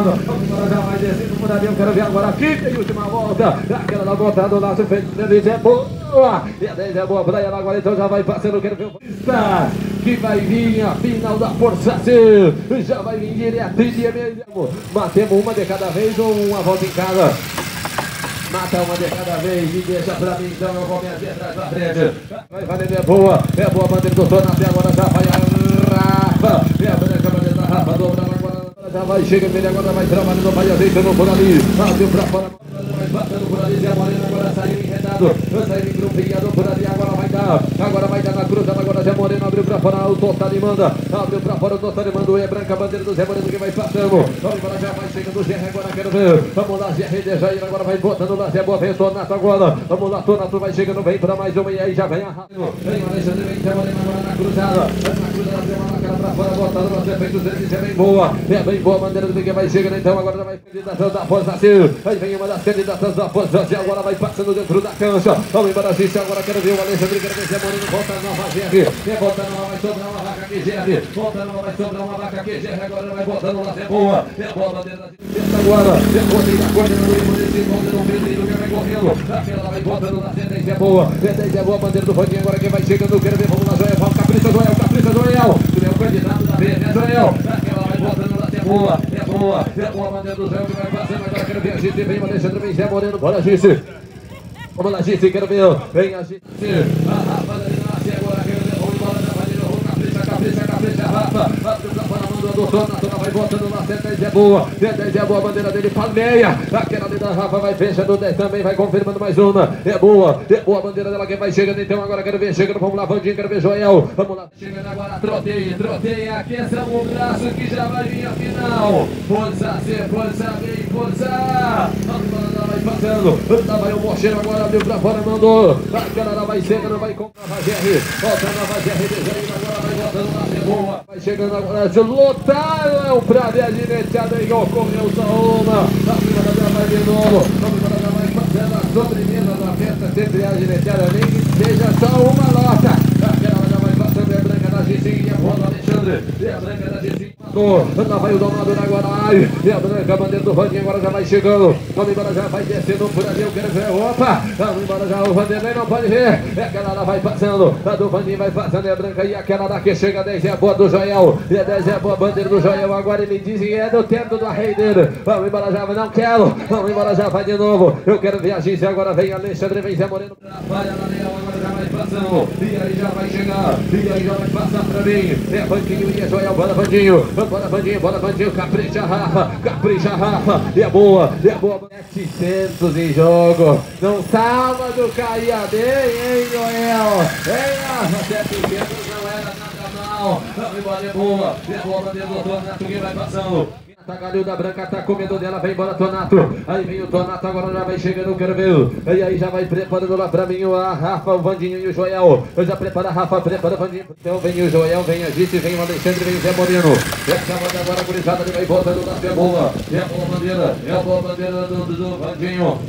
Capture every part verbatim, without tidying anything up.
passando. Vamos embora, já vai descendo por ali. Eu quero ver agora aqui. Tem última volta. Aquela da volta do lado feito. dez é boa. E a dez é boa pra ela agora. Então já vai passando. Eu quero ver o Está que vai vir a final da Força C. Já vai vir direto e mesmo. Matemos uma de cada vez ou uma volta em cada? Mata uma de cada vez e deixa pra mim, então eu vou me atrás pra frente. Vai valer, é boa, é boa a bandeira do Tornato, agora já vai a Rafa. É a branca, a bandeira da Rafa, dobra agora, já vai, chega nele, agora vai trabalhando, vai ajeitando por ali. Abriu pra fora, vai batendo por ali, Zé Moreno agora saiu enredado. Saiu engrupinhado por ali, agora vai dar. Agora vai dar na cruzada, agora Zé Moreno abriu pra fora, o Tostani manda. Abriu pra fora, o Tostani manda, é branca, a bandeira do Zé Moreno que vai passando. Agora já vai chegando o G R, agora quero ver. Vamos lá, G R de Jair, agora vai botando lá, Zé Boa, vem o Tornato agora. Vamos lá, Tornato vai chegando, vem pra mais uma e aí já vem a rápido. Vem o Alexandre, vem Zé Moreno agora na cruzada. Na cruzada, tem uma cara pra fora, botando lá, Zé feito, é bem boa. É bem boa a bandeira do Miguel, vai chegando então, agora já vai candidatas da Força C. Aí vem uma das candidatas da Força C, agora vai passando dentro da cancha. Vamos embora, Gícia, agora quero ver o Alexandre, quero ver Zé Moreno, volta nova G R. É, volta nova, vai sobrar uma vaca aqui, G R. Volta nova, vai sobrar uma vaca aqui, G R. Agora vai botando lá, é boa. É boa a bandeira da Gícia agora. É boa, tem da corda, no limão desse volta no Pedrinho, que vai correndo. Aquela vai botando lá, é dez, é boa. É dez, é boa a bandeira do Vandinho, agora quem vai chegando, quero ver, vamos lá, Joel. Vamos, capricha, Joel, capricha, Joel. Tu é o candidato da vez, é Joel. Aquela vai botando lá, é boa. É boa, é boa a bandeira do Joel que vai passando. Agora quero ver a Gícia, vem o Alexandre, vem Zé Moreno, bora, Gícia. Vamos lá, Gícia, quero ver. Vem a Gícia. A Rafa da Linhace, agora quero ver. Vamos embora da bandeira. Vamos, capricha, capricha, capricha, Rafa. Abre pra fora, mandou do Tornato, vai botando lá. dez é boa. dez é boa a bandeira dele. Palmeia. Aquela ali da Rafa vai fechando. dez também vai confirmando mais uma. É boa. É boa a bandeira dela. Quem vai chegando então. Agora quero ver. Chegando. Vamos lá, Vandinho. Quero ver Joel. Vamos lá. Chegando agora. Troteia, troteia. Aqueça o braço que já vai vir a final. Força C, força B, força. Vamos embora, vai passando. Lá vai o Mocheiro agora. Abriu pra fora, mandou. Aquela lá vai chegando. Vai com a G R. Volta a nova G R. Agora vai botando lá. É boa. Vai chegando agora. Lotaram. É o pra ver a gineteada aí. Ocorreu só uma. A prima da vai de novo. Vamos embora, já vai fazendo a sobremesa da festa. Sempre a gineteada. Nem que seja só uma lota. Aquela já vai passando. É a branca da Gicinha. Boa do Alexandre. É a branca da Gicinha. Lá vai o Donado na Guaraí. É a branca, a bandeira do Vandinho. Agora já vai chegando. Vamos embora, já vai descendo por ali. Eu quero ver. Opa. Vamos embora, já o Vanderlei não pode ver. É aquela lá vai passando. A do Vandinho vai passando. É a branca e aquela lá que chega. dez é a boa do Joel. É dez é a boa bandeira do Joel. Agora ele diz que é do tempo do rei dele. Vamos embora, já não quero. Vamos embora, já vai de novo. Eu quero ver a Gícia. Agora vem Alexandre, vem Zé Moreno. Vai a Leal, agora já vai passando. E aí já vai chegar. E aí já vai passar pra mim. É Vandinho e é Joel. Bora, Vandinho. Bora, Vandinho. Bora, Vandinho. Capricha, Rafa. Capricha, Rafa. É boa. É boa. setecentos em jogo. Não sábado caía bem, hein, Joel? Hein, Rafa? setecentos não era nada mal. Vamos embora, é boa. É boa a bandeira do Tornato que vai passando. Tagalho da branca tá com medo dela, vai embora Tornato. Aí vem o Tornato, agora já vai chegando, quero ver. E aí já vai preparando lá pra mim a Rafa, o Vandinho e o Joel. Eu já preparo a Rafa, prepara o Vandinho. Então vem o Joel, vem a Gícia, vem o Alexandre, vem o Zé Moreno. Essa banda agora gurizada, ele vai voltando lá, é boa. É a boa bandeira, é a boa bandeira do, do, do Vandinho.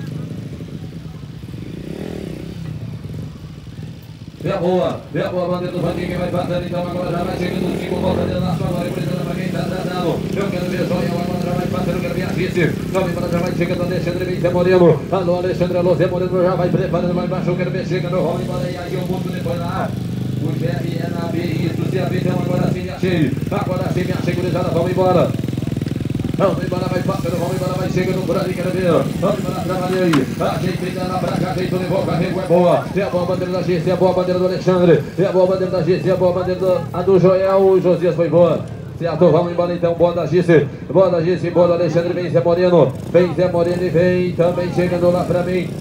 É boa, é boa a bandeira do Vandinho que vai passando, então agora já vai chegando o cinco, volta de laço, agora precisando pra quem tá tratando. Eu quero ver Joel, agora já vai passando, eu quero ver a Gícia. Vamos embora, já vai chegando Alexandre, vem Zé Moreno. Alô, Alexandre, alô, Zé Moreno já vai preparando lá embaixo, eu quero ver chegando, vamos embora, e aí eu volto depois lá. O G R é na B, isso, se a B, então agora sim me achei. Agora sim me achei, gurizada, vamos embora. Vamos embora, vai passando, vamos embora, vai chegando por ali, quero ver. Vamos embora, trabalhei aí. Ajeitei na braca, ajeitou, levou, carregou, é boa. É a boa bandeira da Gícia, é a boa bandeira do Alexandre. É a boa bandeira da Gícia, é a boa bandeira do, a do Joel. O Josias foi boa. Certo, vamos embora então, boa da Gícia. Boa da Gícia, boa do Alexandre, vem Zé Moreno. Vem Zé Moreno e vem também chegando lá pra mim.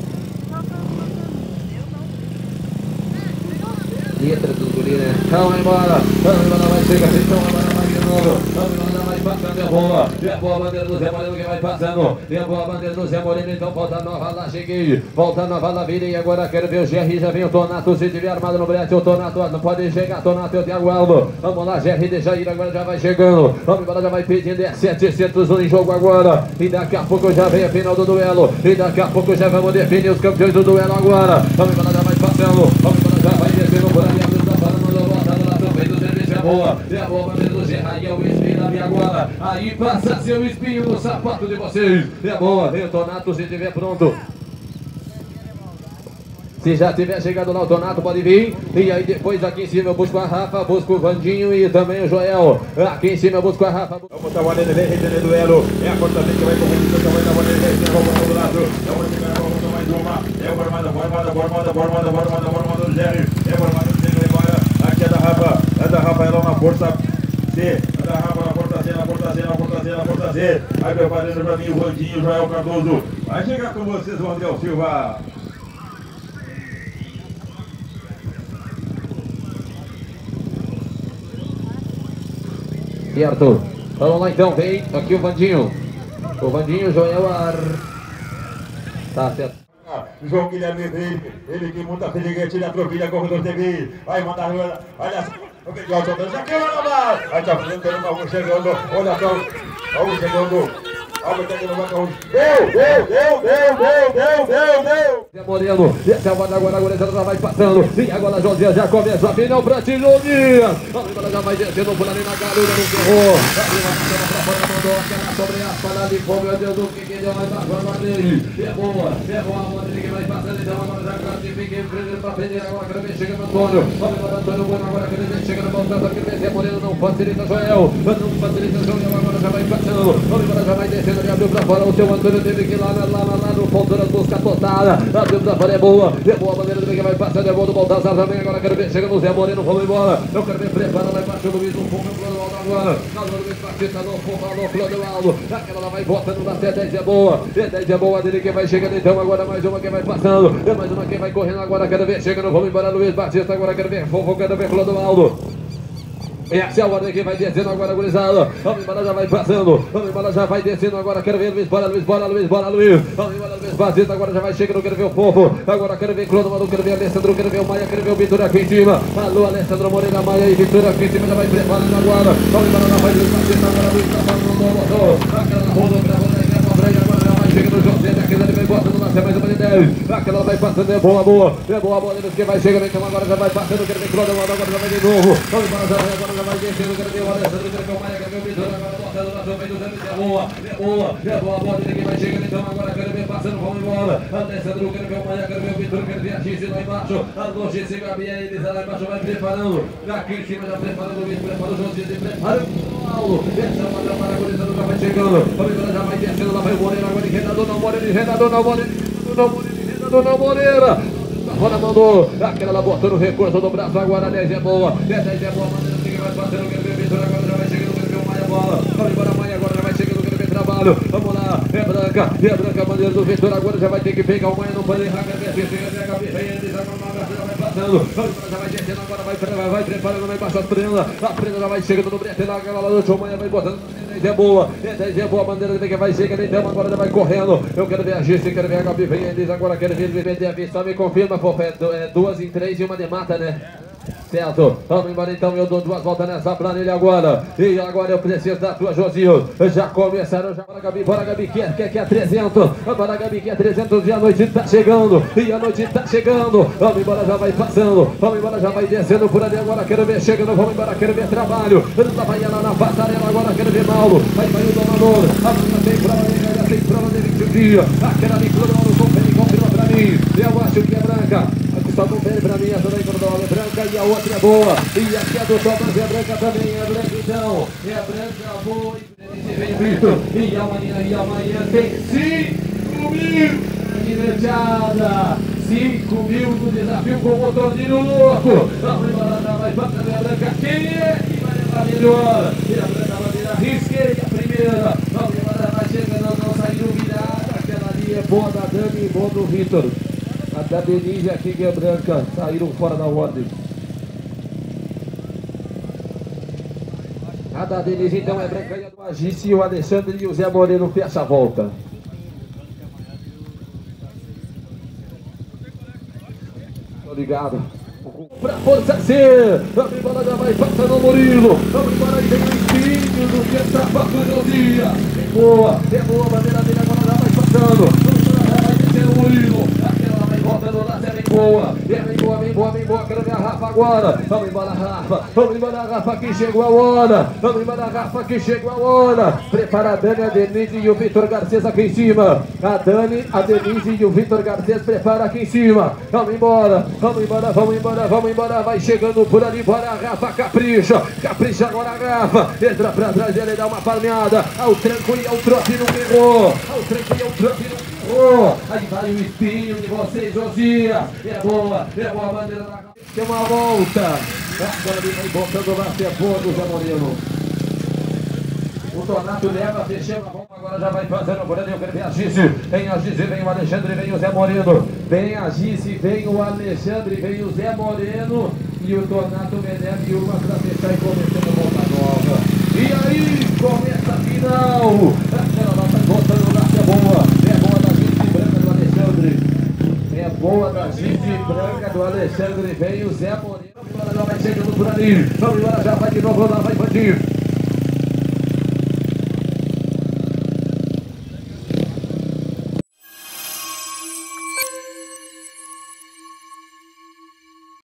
Letra do guri, né? Vamos embora, vamos embora, vai chegar, então agora vai de novo. Vamos embora, vai passando, é boa. É boa a bandeira do Zé Moreno que vai passando. É boa a bandeira do Zé Moreno, então volta nova lá, cheguei. Volta nova lá, virei, agora quero ver o G R, já vem o Tornato. Se tiver armado no brete, o Tornato não pode chegar, Tornato e o Thiago Alvo. Vamos lá, G R, deixa ir, agora já vai chegando. Vamos embora, já vai pedindo, é setecentos em jogo agora. E daqui a pouco já vem a final do duelo. E daqui a pouco já vamos definir os campeões do duelo agora. Vamos embora, já vai passando. Vamos embora, já vai descendo por ali, abrindo da parada, mandou voltar do lado, feito o serviço, é boa, é boa, bandeira do Gerraia, o espinho na minha agora. Aí passa seu espinho no sapato de vocês. É boa, Retonato, se estiver pronto. Se já tiver chegado lá o Donato, pode vir. E aí depois aqui em cima eu busco a Rafa, busco o Vandinho e também o Joel. Aqui em cima eu busco a Rafa. Vamos botar o Aline, vem retendo o duelo. É a cortamento que vai correndo, que vai dar o Aline, vem roubando do lado. É o Aline, vai mais uma. É o Bormada, Bormada, Bormada, Bormada, Bormada, Bormada do Jerry. É o Bormada que tem embora. Aqui é da Rafa, é da Rafa, ela na força C. É da Rafa na força C, na força C, na força C, na força C. Aí preparando pra mim o Vandinho, o Joel Cardoso. Vai chegar com vocês, o André Silva. Certo, vamos lá então, vem aqui o Vandinho. O Vandinho, Joel Ar... Tá certo. João Guilherme Veio, ele que monta a Feliguete, ele atropelha corredor T V. Vai mandar, olha só, o Miguel soltando, já queima na mão. Aí tá frente, o Raul chegando, olha só, Raul chegando. Olha que não vai Raul. Deu, deu, deu, deu, deu, deu, deu, deu. Zé Moreno, esse é o Vanda agora, agora já vai passando. E agora Josias já começa a final pra Tijolias. Agora já vai descendo por ali na garuda, no ferrou. Ali vai passando pra fora, mandou aquela sobre a espada ali. Pô, meu Deus, o que que deu mais na forma dele? É boa, é boa a Madrid que vai passando. Então agora já classifica em frente pra frente. Agora quero ver chegando Antônio. Agora Antônio Bueno, agora quero ver chegando voltando. Aqui vem Zé Moreno, não facilita Joel. Não facilita Joel, agora já vai passando. Agora já vai descendo, ele abriu pra fora. O seu Antônio teve que ir lá, lá, lá, lá no ponto das buscas totada. Abriu pra fora, é boa. É boa a bandeira do que vai passando. É boa do Baltazar também. Agora quero ver chegando o Zé Moreno. Vamos embora. Eu quero ver prepara lá embaixo o Luiz. Um pouco no plano alto agora. Agora o Luiz Batista no pouco no plano alto. Aquela lá vai botando na T dez é boa. T dez é boa dele que vai chegando então. Agora mais uma que vai passando. É mais uma que vai correndo agora. Quero ver chegando. Vamos embora Luiz Batista. Agora quero ver Fofo. Quero ver plano alto. Essa é a ordem que vai descendo agora, gurizada. Vamos embora, já vai passando. Vamos embora, já vai descendo agora. Quero ver Luiz, bora Luiz, bora Luiz, bora Luiz. Vamos embora, Luiz Batista. Agora já vai chegando. Quero ver o Fofo. Agora quero ver Clodomiro, quero ver Alessandro, quero ver o Maia, quero ver o Vitor aqui em cima. Alô, Alessandro Moreira, Maia e Vitor aqui em cima. Já vai preparando agora. Vamos embora, já vai Luiz Batista. Agora Luiz tá falando no motor. Aquela rodou pra rodar e pra frente. Agora já vai chegando o José. Aquela ele vai botando na mais uma de dez. Aquela vai passando. É boa, boa. É boa, boa. Deles que vai chegando. Então agora já vai passando. Quero ver Clodomiro. Agora já vai de novo. Vamos embora, já vai, agora já vai descendo. Quero ver o Alessandro, quero ver o Maia, quero ver o Vitor. Agora botando na frente do Zé. É boa, é boa. É boa a bola dele que vai chegando. Então agora quero ver passando. Vamos embora. Alessandro, quero ver o Maia, quero ver o Vitor. Quero ver a Gise lá embaixo. A Gise, Gabi, a Elisa lá embaixo vai preparando. Aqui em cima já preparando o Luiz. Prepara o João Gise. Prepara o Paulo. Essa é uma da Maragorizando. Já vai chegando. Vamos embora, já vai descendo. Lá vai o Moreira. Agora de Renador, não Moreira. Renador, não Moreira. Não Moreira. Renador, não Moreira. Agora mandou. Aquela lá botou no recurso do braço. Agora dez é boa. dez é boa. Maneira que vai passando. Quero ver o Vitor. Agora já vai chegando. Quero ver o Maia bola. Vamos embora, Maia. Agora já vai chegando. Quero ver trabalho. Vamos lá. É branca. É branca a bandeira do Vitor. Agora já vai ter que pegar o Maia. Não pode errar. Quero ver se chega a cabeça. Ele já vai passando. Vamos embora, já vai descendo. Agora vai, vai, vai preparando. Vai embaixo a prenda. A prenda já vai chegando no brete. Lá aquela lá do Maia vai botando. É boa, é boa a bandeira que vai chegando, então agora já vai correndo. Eu quero ver a Gisse, quero ver a Gabi, vem eles agora, quero ver ele vender a vista. Só me confirma, Fofé, é duas em três e uma de mata, né? Certo, vamos embora então, eu dou duas voltas nessa planilha agora. E agora eu preciso da tua, Josinho. Já começaram, já. Bora, Gabi, bora, Gabi, quer, quer, quer trezentos. Bora, Gabi, quer trezentos e a noite tá chegando. E a noite tá chegando. Vamos embora, já vai passando. Vamos embora, já vai descendo por ali agora. Quero ver chegando, vamos embora, quero ver trabalho. Lá vai ela na passarela agora, quero ver Mauro. Vai, vai o domador. Amanhã tem prova, já tem prova de vinte dias. Aquela ali, Clodomiro, confere, confirma pra mim. Eu acho que é branca. Só confere pra mim, essa daí, Clodomiro, é branca e a outra é boa. E aqui a do Thomas é branca também, é branca então. É branca, boa. E amanhã, e amanhã tem cinco mil de mechada. cinco mil do desafio com o motorzinho louco. Vamos embora, vai passando a branca. Quem é que vai levar melhor? E a branca bandeira, risquei a primeira. Vamos embora, vai chegando, não saiu virada. Aquela ali é boa da Dani e boa do Vitor. A da Denise aqui que é branca, saíram fora da ordem. A da Denise então é branca e a do Agice, o Alexandre e o Zé Moreno fecha a volta. Obrigado. Pra força C, vamos embora, já vai passando o Murilo. Vamos embora, e tem o espinho do que está passando o dia. É boa, é boa, a bandeira dele agora já vai passando. Vamos embora, já vai descer o Murilo. Aquela vai volta volta no lance, é bem boa. É bem boa, bem boa, bem boa. Quero ver a Rafa agora. Vamos embora, Rafa. Vamos embora, Rafa, que chegou a hora. Vamos embora, Rafa, que chegou a hora. Prepara a Dani, a Denise e o Vitor Garcês aqui em cima. A Dani, a Denise e o Vitor Garcês prepara aqui em cima. Vamos embora, vamos embora, vamos embora, vamos embora. Vai chegando por ali, bora, Rafa, capricha. Capricha agora, Rafa. Entra pra trás, ele dá uma palmeada. Ao tranco e ao trote não errou. Ao tranco e ao trote não errou. Oh, aí vai o espinho de vocês, Josia. É boa, é boa a bandeira da... Tem uma volta. Agora ele vai voltando lá, é boa do Zé Moreno. O Tornato leva, fechando a bomba, agora já vai fazendo por ali. Eu quero ver a Gize. Vem a Gize, vem o Alexandre, vem o Zé Moreno. Vem a Gize, vem o Alexandre, vem o Zé Moreno. E o Tornato Menezes e uma para fechar e começando a volta nova. E aí, começa a final. Aquela nota voltando lá, é boa. É boa da Gize branca do Alexandre. É boa da Gize branca do Alexandre. Vem o Zé Moreno. Agora já vai chegando por ali. Vamos embora, já vai de novo lá, vai Vandir.